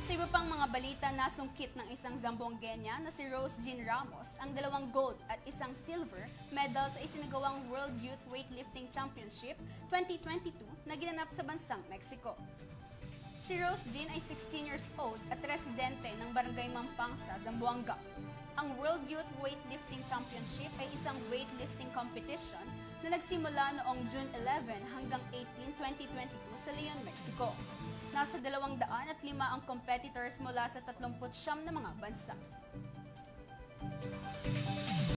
Sa iba pang mga balita, nasungkit ng isang Zamboangueña na si Rose Jean Ramos ang 2 gold at 1 silver medal sa isinagawang World Youth Weightlifting Championship 2022 na ginanap sa bansang Mexico. Si Rose Jean ay 16 years old at residente ng Barangay Mampangsa, Zamboanga. Ang World Youth Weightlifting Championship ay isang weightlifting competition na nagsimula noong June 11 hanggang 18, 2022 sa Leon, Mexico. Nasa 205 ang competitors mula sa 39 na mga bansa.